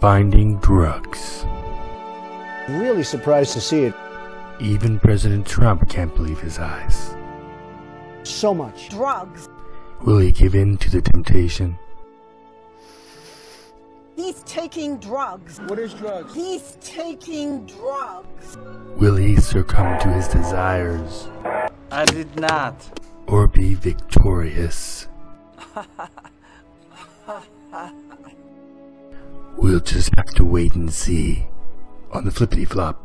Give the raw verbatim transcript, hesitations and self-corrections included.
finding drugs. Really surprised to see it. Even President Trump can't believe his eyes. So much. Drugs. Will he give in to the temptation? He's taking drugs. What is drugs? He's taking drugs. Will he succumb to his desires? I did not. Or be victorious? We'll just have to wait and see on the flippity flop.